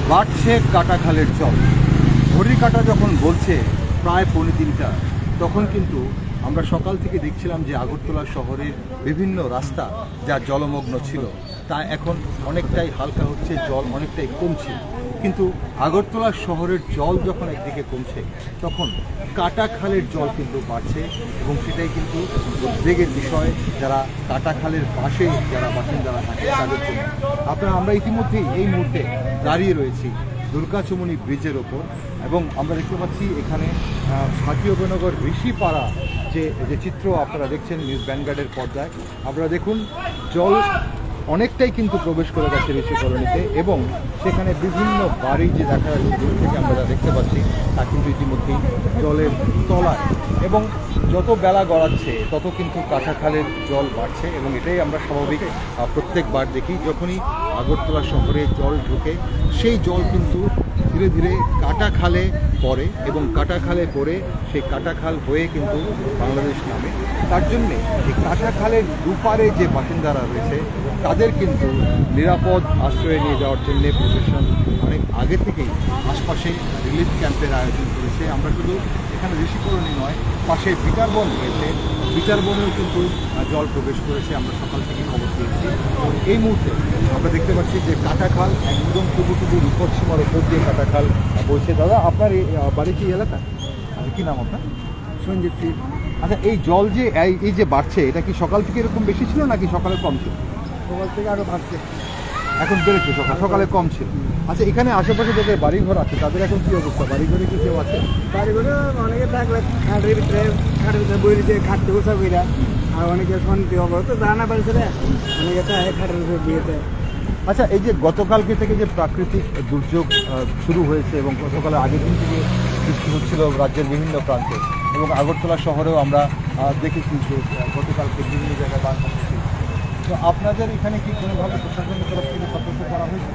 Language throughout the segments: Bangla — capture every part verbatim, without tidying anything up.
বাড়ছে কাটাখালের জল। ঘড়ির কাঁটা যখন বলছে প্রায় পৌনে তিনটা, তখন কিন্তু আমরা সকাল থেকে দেখছিলাম যে আগরতলা শহরের বিভিন্ন রাস্তা যা জলমগ্ন ছিল তা এখন অনেকটাই হালকা হচ্ছে, জল অনেকটাই কমছে। কিন্তু আগরতলা শহরের জল যখন একদিকে কমছে, তখন কাটাখালের জল কিন্তু বাড়ছে এবং সেটাই কিন্তু উদ্বেগের বিষয় যারা কাটাখালের পাশে যারা বাসিন্দারা থাকে তাদের জন্য। আপনারা আমরা ইতিমধ্যেই এই মুহূর্তে দাঁড়িয়ে রয়েছি দুর্গাচমনি ব্রিজের ওপর এবং আমরা দেখতে পাচ্ছি এখানে সাকিয়নগর ঋষিপাড়া যে যে চিত্র আপনারা দেখছেন নিউজ ভ্যানগার্ডের পর্দায়। আপনারা দেখুন জল অনেকটাই কিন্তু প্রবেশ করে গেছে ঋষি কলোনিতে এবং সেখানে বিভিন্ন বাড়ি যে দেখা যাচ্ছে দূর থেকে আমরা যা দেখতে পাচ্ছি তা কিন্তু ইতিমধ্যেই জলের তলায়। এবং যত বেলা গড়াচ্ছে তত কিন্তু কাটাখালের জল বাড়ছে এবং এটাই আমরা স্বাভাবিক প্রত্যেকবার দেখি যখনই আগরতলা শহরে জল ঢোকে সেই জল কিন্তু ধীরে ধীরে কাটাখালে পড়ে এবং কাটাখালে পড়ে সেই কাটাখাল হয়ে কিন্তু বাংলাদেশ নামে। তার জন্যে এই কাটাখালের দুপারে যে বাসিন্দারা রয়েছে তাদের কিন্তু নিরাপদ আশ্রয়ে নিয়ে যাওয়ার জন্য প্রশাসন অনেক আগে থেকেই আশপাশে রিলিফ ক্যাম্পের আয়োজন করেছে। আমরা শুধু এখানে ঋষি কলোনি নয়, পাশে বিটারবন রয়েছে, বিটারবনেও কিন্তু জল প্রবেশ করেছে, আমরা সকাল থেকে খবর পেয়েছি। এই মুহূর্তে আমরা দেখতে পাচ্ছি যে কাটাখাল একদম টুকু টুকু বিপদ সীমার উপর দিয়ে কাটাখাল বলছে। দাদা আপনার এই বাড়ি কি এলাকা? কী নাম আপনার? সঞ্জিত সিং। আচ্ছা, এই জল যে এই যে বাড়ছে এটা কি সকাল থেকে এরকম বেশি ছিল নাকি সকালে কম ছিল? সকাল থেকে আরও বাড়ছে, এখন বেড়েছে, সকাল সকালে কম ছিল। আচ্ছা, এখানে আশেপাশে যাদের বাড়িঘর আছে তাদের এখন কী অবস্থা? বাড়িঘরে কি কেউ আছে? বাড়িঘরে অনেকে থাকলে খাটের ভিতরে খাটের ভিতরে বই দিচ্ছে, খাটতে বসা বইরা, আর অনেকে শান্তি অবস্থা জানা পারছে রে, অনেকে থাকে খাটের ভিতরে বিয়েতে। আচ্ছা, এই যে গতকালকে থেকে যে প্রাকৃতিক দুর্যোগ শুরু হয়েছে এবং গতকাল আগের দিন থেকে সৃষ্টি হচ্ছিল রাজ্যের বিভিন্ন প্রান্তে এবং আগরতলা শহরেও আমরা দেখেছি যে গতকালকে বিভিন্ন জায়গায় বান হচ্ছে, তো আপনাদের এখানে কি কোনোভাবে প্রশাসনের তরফ থেকে সতর্ক করা হয়েছে?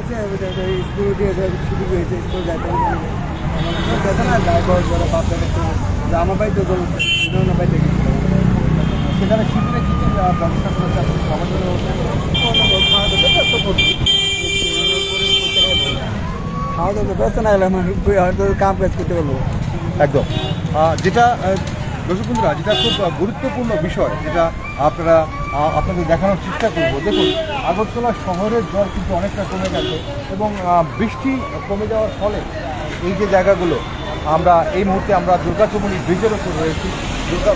স্কুল দিয়ে শুরু হয়েছে, স্কুল যাইতে যাতে না ড্রাইভার যারা বাপ আমার বাড়িতে আমার বাড়িতে সেখানে শিবিরে কী কী ব্যবস্থা করেছে আপনি সবার জন্য? খাওয়া দাওয়া ব্যবস্থা না হলে আমার হয়তো কাম কাজ করতে পারবো একদম। যেটা দর্শক বন্ধুরা, যেটা খুব গুরুত্বপূর্ণ বিষয় যেটা আপনারা আপনাদের দেখানোর চেষ্টা করবো, দেখুন আগরতলা শহরের জল কিন্তু অনেকটা কমে গেছে এবং বৃষ্টি কমে যাওয়ার ফলে এই যে জায়গাগুলো আমরা এই মুহূর্তে আমরা দুর্গাচমনি ব্রিজের ওপর রয়েছি, দুর্গা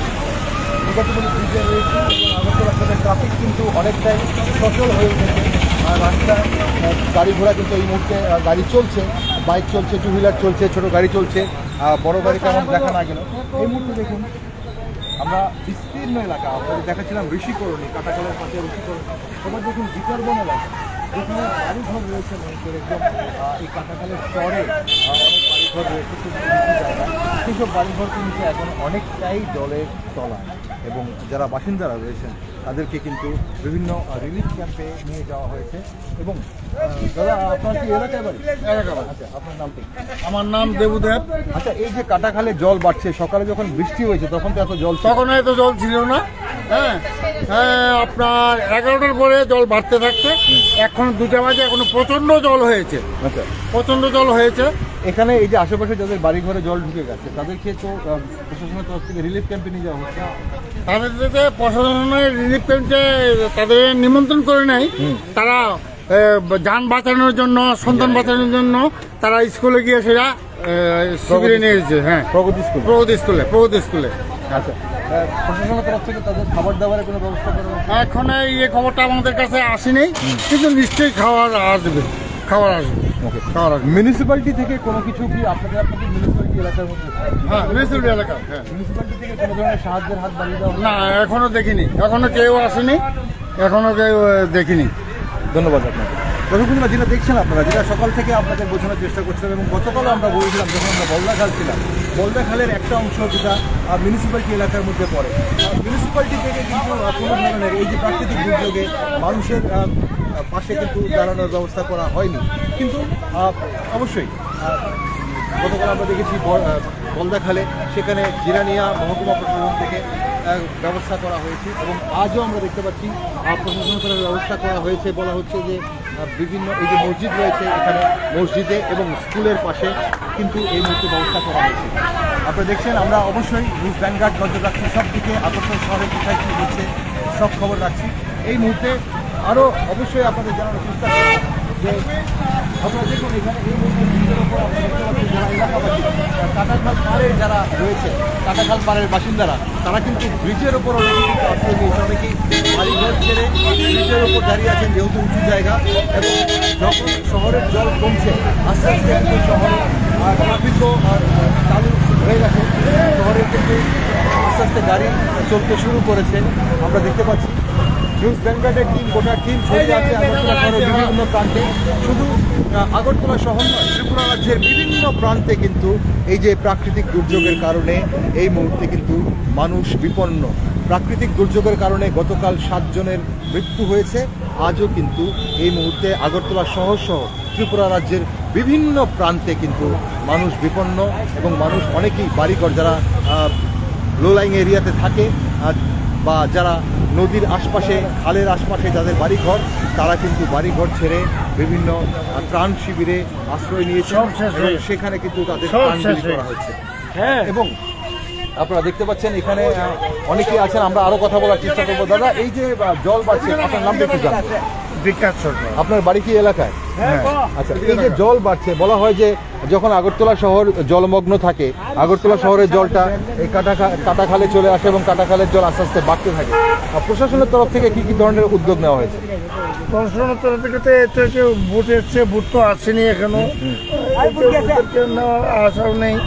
দুর্গাচমনি ব্রিজে রয়েছি এবং আগরতলা শহরের ট্রাফিক কিন্তু অনেকটাই সচল হয়ে উঠেছে। আর রাস্তায় গাড়ি ঘোড়া কিন্তু এই মুহূর্তে গাড়ি চলছে, বাইক চলছে, টু হুইলার চলছে, ছোটো গাড়ি চলছে, বড় গাড়ি তেমন দেখা না গেল। এই মুহূর্তে দেখুন আমরা বিস্তীর্ণ এলাকা আপনাদের দেখাচ্ছিলাম ঋষি কলোনি, কাটাখালের পাশে ঋষি কলোনি, এবার দেখুন বিটারবন এলাকা যেখানে বাড়িঘর রয়েছে মানুষের একদম এই কাটাখালের চরে অনেক বাড়িঘর রয়েছে, খুব বেশি জায়গা, সেসব বাড়িঘর কিন্তু এখন অনেকটাই জলের তলায় এবং যারা বাসিন্দারা রয়েছেন তাদেরকে কিন্তু বিভিন্ন রিলিফ ক্যাম্পে নিয়ে যাওয়া হয়েছে। এবং দাদা আপনার কি এলাকায় বাড়ি? এলাকা বাড়ি। আচ্ছা, আপনার নাম কি? আমার নাম দেবুদেব। আচ্ছা, এই যে কাটাখালে জল বাড়ছে, সকালে যখন বৃষ্টি হয়েছে তখন তো এত জল, তখন এত জল ছিল না। হ্যাঁ হ্যাঁ আপনার এগারোটার পরে জল বাড়তে থাকছে, এখন দুটা বাজে এখনো প্রচন্ড জল হয়েছে। আচ্ছা, প্রচন্ড জল হয়েছে এখানে এই যে আশেপাশে যাদের বাড়ি ঘরে জল ঢুকে গেছে তাদেরকে তো প্রশাসনের তরফ থেকে রিলিফ ক্যাম্পে নিয়ে যাওয়া হচ্ছে। তাদের যাতে প্রশাসনের রিলিফ ক্যাম্পে তাদের নিমন্ত্রণ করে নেয়, তারা যান বাঁচানোর জন্য, সন্তান বাঁচানোর জন্য তারা স্কুলে গিয়ে সেটা শিবিরে নিয়ে এসেছে। হ্যাঁ, প্রগতি স্কুল প্রগতি স্কুলে প্রগতি স্কুলে আচ্ছা, প্রশাসনের তরফ থেকে তাদের খাবার দাবারের কোনো ব্যবস্থা করা? এখন এই খবরটা আমাদের কাছে আসেনি, কিন্তু নিশ্চয়ই খাবার আসবে, খাবার আসবে। ওকে, খাবার আসবে। মিউনিসিপ্যালিটি থেকে কোনো কিছু কি আপনাদের আপনাদের মিউনিসিপ্যালিটি এলাকার মধ্যে? হ্যাঁ, মিউনিসিপ্যালিটি এলাকা। হ্যাঁ, মিউনিসিপ্যালিটি থেকে কোনো ধরনের সাহায্যের হাত বাড়িয়ে দেওয়া? না, এখনো দেখিনি, এখনো কেউ আসেনি, এখনো কেউ দেখিনি। ধন্যবাদ আপনাকে। দর্শক বন্ধুরা, যেটা দেখছেন আপনারা, যেটা সকাল থেকে আপনাদের বোঝানোর চেষ্টা করছিলাম এবং গতকালও আমরা বলেছিলাম যখন আমরা বলদাখাল ছিলাম, বলদাখালের একটা অংশ যেটা মিউনিসিপ্যালিটি এলাকার মধ্যে পড়ে, মিউনিসিপ্যালিটি থেকে কিন্তু কোনো ধরনের এই যে প্রাকৃতিক দুর্যোগে মানুষের পাশে কিন্তু দাঁড়ানোর ব্যবস্থা করা হয়নি। কিন্তু অবশ্যই গতকাল আমরা দেখেছি বলদাখালে, সেখানে জিরানিয়া মহকুমা প্রশাসন থেকে ব্যবস্থা করা হয়েছে এবং আজও আমরা দেখতে পাচ্ছি প্রশাসনের তরফে ব্যবস্থা করা হয়েছে। বলা হচ্ছে যে বিভিন্ন এই যে মসজিদ রয়েছে এখানে মসজিদে এবং স্কুলের পাশে কিন্তু এই মুহূর্তে ব্যবস্থা করা হয়েছে। আপনারা দেখছেন আমরা অবশ্যই নিউজ ভ্যানগার্ড নজর রাখছি সব দিকে, আগরতলা শহরে কোথায় কী হচ্ছে সব খবর রাখছি। এই মুহূর্তে আরও অবশ্যই আপনাদের জানানোর চেষ্টা করছি যে আপনারা দেখুন এখানে এই মুহূর্তে ব্রিজের ওপর আপনারা দেখতে পাচ্ছেন যারা এলাকাবাসী কাটাখাল পাড়ের যারা রয়েছে কাটাখাল পাড়ের বাসিন্দারা তারা কিন্তু ব্রিজের ওপর অনেকে কিন্তু আশ্রয় নিয়েছে, অনেকেই বাড়িঘর ছেড়ে ব্রিজের ওপর দাঁড়িয়ে আছেন যেহেতু উঁচু জায়গা এবং যখন শহরের জল কমছে আস্তে আস্তে কিন্তু শহরে ট্রাফিকও চালু হয়ে গেছে, শহরে কিন্তু আস্তে আস্তে গাড়ি চলতে শুরু করেছে। আমরা দেখতে পাচ্ছি নিউজ ভ্যানগার্ডের টিম গোটা টিম ছড়িয়ে আছে আগরতলা শহরের বিভিন্ন প্রান্তে, শুধু আগরতলা শহর নয় ত্রিপুরা রাজ্যের বিভিন্ন প্রান্তে কিন্তু এই যে প্রাকৃতিক দুর্যোগের কারণে এই মুহূর্তে কিন্তু মানুষ বিপন্ন। প্রাকৃতিক দুর্যোগের কারণে গতকাল সাতজনের মৃত্যু হয়েছে, আজও কিন্তু এই মুহূর্তে আগরতলা শহর সহ ত্রিপুরা রাজ্যের বিভিন্ন প্রান্তে কিন্তু মানুষ বিপন্ন এবং মানুষ অনেকেই বাড়িঘর যারা লো লাইং এরিয়াতে থাকে বা যারা নদীর আশপাশে খালের আশপাশে যাদের বাড়িঘর তারা কিন্তু বাড়িঘর ছেড়ে বিভিন্ন ত্রাণ শিবিরে আশ্রয় নিয়েছে এবং সেখানে কিন্তু তাদের ত্রাণ বিলি করা হচ্ছে। হ্যাঁ, এবং আপনারা দেখতে পাচ্ছেন এখানে অনেকেই আছেন, আমরা আরো কথা বলার চেষ্টা করবো। দাদা, এই যে জল বাড়ছে আপনার নামটা একটু জানান। বিকাশ সরকার। আপনার বাড়ি কি এলাকায়? আচ্ছা, এই যে জল বাড়ছে বলা হয় যে যখন আগরতলা শহর জলমগ্ন থাকে আগরতলা শহরের জলটা এই কাটা কাটাখালে চলে আসে এবং কাটাখালের জল আস্তে আস্তে বাড়তে থাকে। প্রশাসনের তরফ থেকে কি কি ধরনের উদ্যোগ নেওয়া হয়েছে? প্রশাসনের তরফ থেকে তো এটা যে বুট এসছে, বুট তো আসেনি এখনো, আসাও নেই।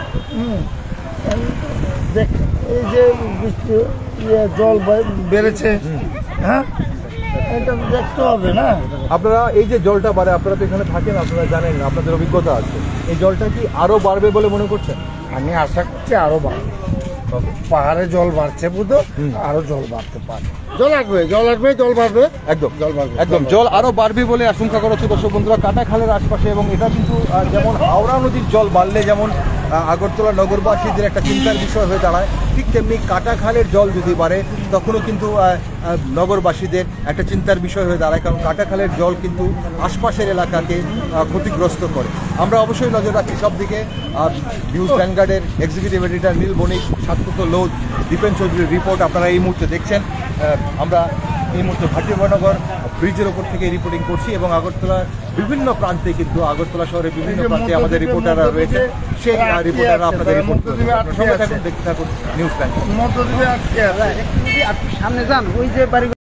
দেখ এই যে বৃষ্টি জল বেড়েছে, হ্যাঁ এটা দেখতে হবে না। আপনারা এই যে জলটা বাড়ে, আপনারা তো এখানে থাকেন, আপনারা জানেন, আপনাদের অভিজ্ঞতা আছে, এই জলটা কি আরো বাড়বে বলে মনে করছেন? আমি আশা করছি আরো বাড়বে, পাহাড়ে জল বাড়ছে বুঝো, আরো জল বাড়তে পারে, জল আসবে জল আসবে জল বাড়বে, একদম জল বাড়বে, একদম জল আরো বাড়বে বলে আশঙ্কা করা হচ্ছে। দর্শক বন্ধুরা, কাটাখালের আশপাশে এবং এটা কিন্তু যেমন হাওড়া নদীর জল বাড়লে যেমন আগরতলা নগরবাসীদের একটা চিন্তার বিষয় হয়ে দাঁড়ায়, ঠিক তেমনি কাটাখালের জল যদি বাড়ে তখনও কিন্তু নগরবাসীদের একটা চিন্তার বিষয় হয়ে দাঁড়ায়, কারণ কাটাখালের জল কিন্তু আশপাশের এলাকাকে ক্ষতিগ্রস্ত করে। আমরা অবশ্যই নজর রাখছি সব দিকে। নিউজ ভ্যানগার্ডের এক্সিকিউটিভ এডিটর নীল বণিক, সাতপুত লোধ, দীপেন চৌধুরীর রিপোর্ট আপনারা এই মুহূর্তে দেখছেন। আমরা এই মুহূর্তে ভাটিয়ানগর ব্রিজের ওপর থেকে রিপোর্টিং করছি এবং আগরতলার বিভিন্ন প্রান্তে কিন্তু আগরতলা শহরের বিভিন্ন প্রান্তে আমাদের রিপোর্টাররা রয়েছে, সেই রিপোর্টাররা আপনাদের রিপোর্ট দেখতে থাকুন নিউজ ভ্যানগার্ড। সামনে যান ওই যে বাড়ি